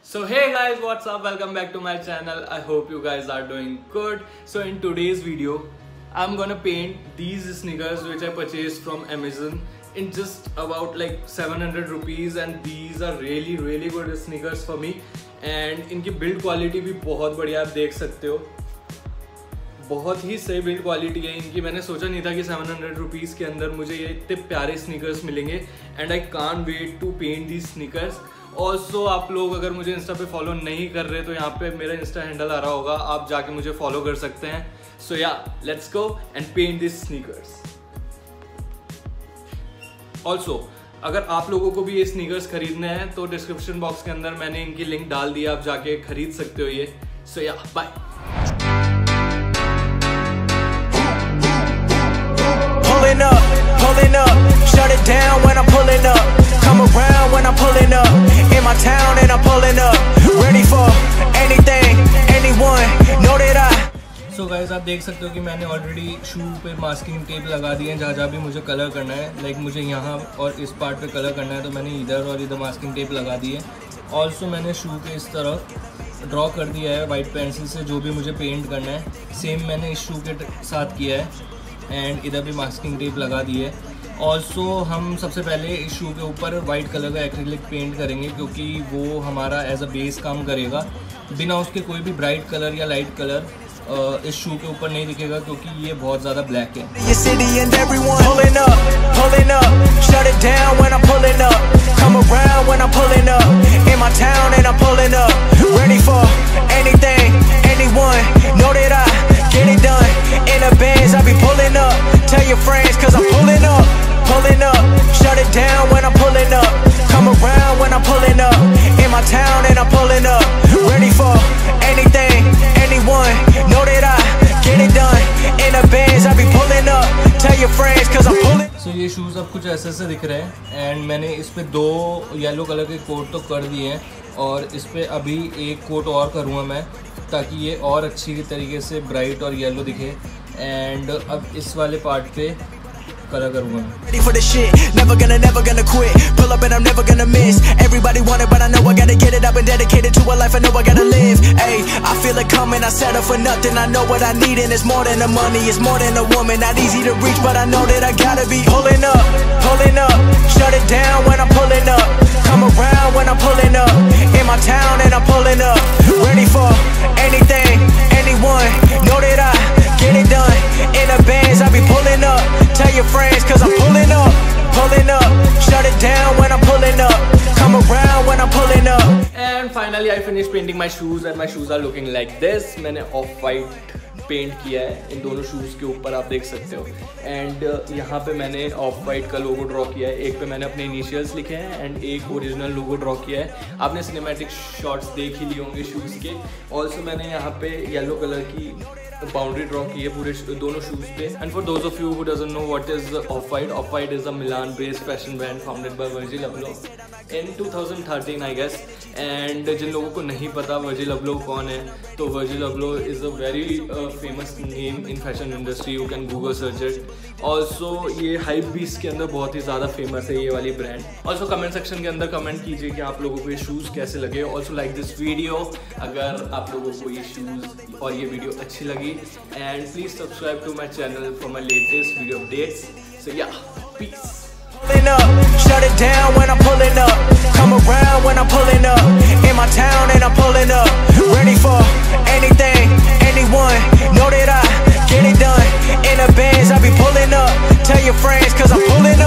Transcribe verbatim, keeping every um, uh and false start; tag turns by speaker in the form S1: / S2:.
S1: So hey guys, what's up? Welcome back to my channel. I hope you guys are doing good. So in today's video, I'm gonna paint these sneakers which I purchased from Amazon in just about like seven hundred rupees, and these are really really good sneakers for me. And इनकी build quality भी बहुत बढ़िया, आप देख सकते हो, बहुत ही सही बिल्ड क्वालिटी है इनकी। मैंने सोचा नहीं था कि सेवन हंड्रेड रुपीज़ के अंदर मुझे ये इतने प्यारे स्नीकर्स मिलेंगे, and I can't wait to paint these sneakers. Also आप लोग अगर मुझे इंस्टा पे फॉलो नहीं कर रहे तो यहाँ पे मेरा इंस्टा हैंडल आ रहा होगा, आप जाके मुझे फॉलो कर सकते हैं। So yeah let's go and paint this sneakers. Also अगर आप लोगों को भी ये स्नीकर्स खरीदने हैं तो डिस्क्रिप्शन बॉक्स के अंदर मैंने इनकी लिंक डाल दी, आप जाके खरीद सकते हो ये। So yeah bye.
S2: Pulling up, pulling up, shut it down when I'm pulling up. Come around when I'm pulling up. In my town and I'm pulling up. Ready for anything, anyone. Know that I.
S1: So guys, आप देख सकते हो कि मैंने already शू पे masking tape लगा दी है जहाँ जहाँ भी मुझे कलर करना है। लाइक मुझे यहाँ और इस पार्ट पे कलर करना है तो मैंने इधर और इधर मास्किंग टेप लगा दी है। ऑल्सो मैंने शू के इस तरह ड्रॉ कर दिया है वाइट पेंसिल से जो भी मुझे पेंट करना है। सेम मैंने इस शू के साथ किया है, एंड इधर भी मास्किंग टेप लगा दी है। ऑल्सो हम सबसे पहले इस शू के ऊपर वाइट कलर का एक्रिलिक पेंट करेंगे क्योंकि वो हमारा एज अ बेस काम करेगा। बिना उसके कोई भी ब्राइट कलर या लाइट कलर इस शू के ऊपर नहीं दिखेगा क्योंकि ये बहुत ज़्यादा ब्लैक है।
S2: Get it done in a Benz, I be pulling up. Tell your friends, cause I'm pulling up, pulling up. Shut it down when I'm pulling up. Come around when I'm pulling up. In my town and I'm pulling up. Ready for anything, anyone. Know that I get it done in a Benz, I be pulling up. Tell your friends, cause I'm pulling.
S1: So so, ये shoes अब कुछ ऐसे ऐसे दिख रहे हैं, and मैंने इस पर दो येलो कलर के कोट तो कर दिए हैं, और इस पर अभी एक कोट और करूँगा मैं ताकि ये और अच्छी तरीके से ब्राइट और येलो दिखे। एंड अब इस वाले पार्ट पे कलर करूँगा।
S2: Ready for the shit, never gonna, never gonna quit. Pull up and I'm never gonna miss. Everybody want it, but I know I gotta get it. I've been dedicated to a life I know I gotta live. Ayy, I feel it coming, I settle for nothing. I know what I need and it's more than the money, it's more than a woman. Not easy to reach, but I know that I gotta be pulling up, pulling up. Shut it down when I'm pulling up. Come around when I'm pulling up. In my town and I'm pulling up. Ready for anything, anyone. Know that I get it done in a Benz, I be pulling up. Tell your friends, cause I'm pulling up, pulling up. Shut it down when I'm pulling up. Come around when I'm pulling up.
S1: And finally I finished painting my shoes, and my shoes are looking like this. मैंने off white paint किया है इन दोनों shoes के ऊपर, आप देख सकते हो। एंड uh, यहाँ पे मैंने ऑफ वाइट का लोगो ड्रॉ किया है। एक पे मैंने अपने इनिशियल्स लिखे हैं एंड एक ओरिजिनल लोगो ड्रॉ किया है। आपने सिनेमैटिक शॉट्स देख ही लिए होंगे शूज़ के। ऑल्सो मैंने यहाँ पे येलो कलर की बाउंड्री ड्रॉ की है पूरे दोनों शूज़ पे। And for those of you who doesn't know what is off white, off white is a Milan based fashion brand founded by Virgil Abloh in two thousand thirteen I guess. And जिन लोगों को नहीं पता Virgil Abloh कौन है, तो Virgil Abloh is a very famous name in fashion industry, you can Google search it. Also ये Hypebeast के अंदर बहुत ही ज़्यादा फेमस है ये वाली ब्रांड। ऑल्सो कमेंट सेक्शन के अंदर कमेंट कीजिए कि आप लोगों को ये शूज़ कैसे लगे। ऑल्सो लाइक दिस वीडियो अगर आप लोगों को ये शूज़ और ये वीडियो अच्छी लगी, and please subscribe to my channel for my latest video updates. So yeah, peace.
S2: Pulling up, shut it down when I'm pulling up. Come around when I'm pulling up. In my town and I'm pulling up. Ready for anything, anyone. Know that I get it done in a Benz, I be pulling up. Tell your friends, cause I'm pulling up.